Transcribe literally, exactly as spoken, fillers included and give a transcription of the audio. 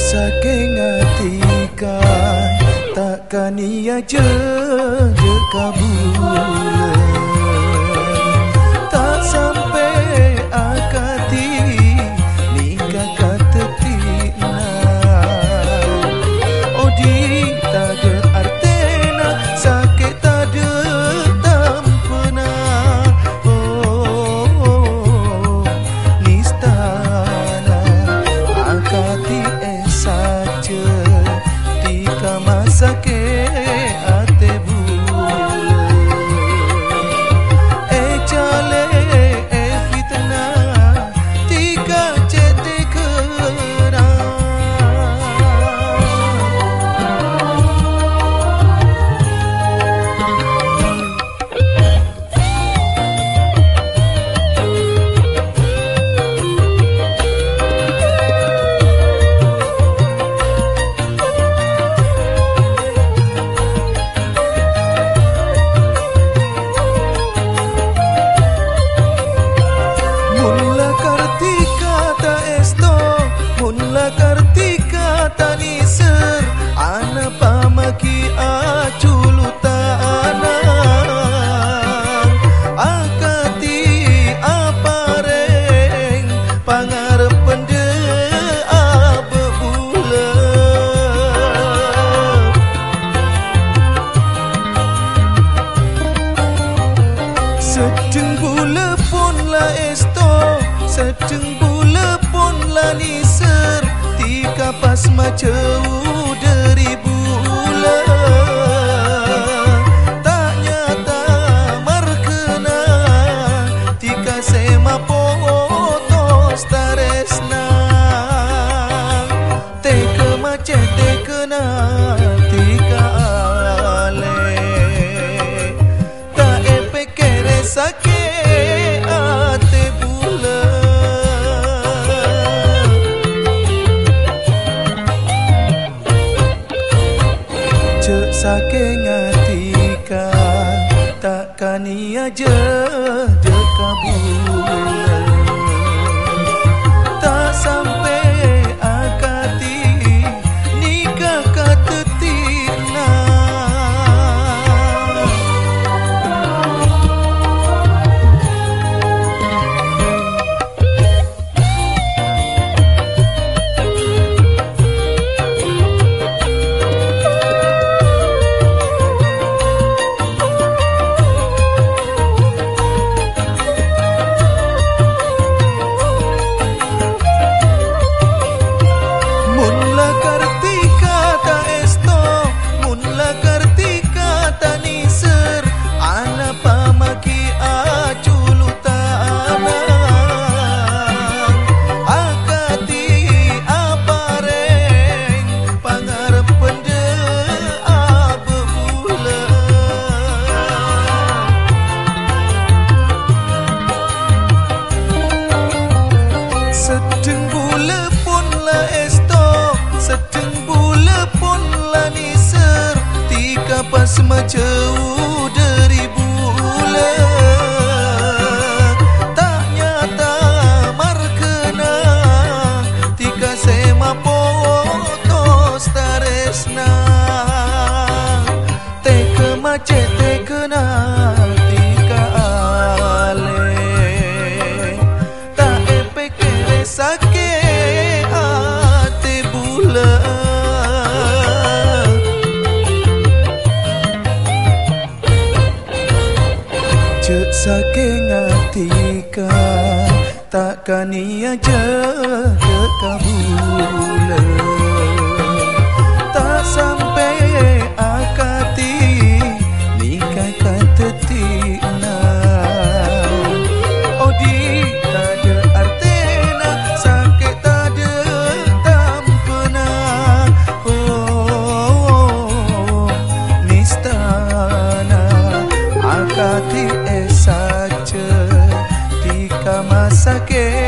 saking atikan takkan ia je je kabul tak sampai akati nikah kata tina odi tak ada artena sakit tak ada tampena oh, oh nistana akati eh saja tika masa ke ate bulu eh chale eh fitna tika chete kera Kartika taniser ana pamaki aculuta ana akati apareng pangarepen de abebula sedeng bula pun la esto sedeng bula pun la niser tika pas macau dari bulan tak nyata markena tika sema potos taresna teka macet tekena tika ale tak epekere sake ate saking atika takkan ia je je kabul tak sampai akati nikah kata tina pas macau dari bulan tak nyata markena tika sema potos taresna teka macet tekena tika ale tak epekere sake ate bulan saking atika takkan ia je je kabul tak sampai akati nikah kata tina odi tak ada artena sakit tak ada tampena oh nistana akati saja tika masa ke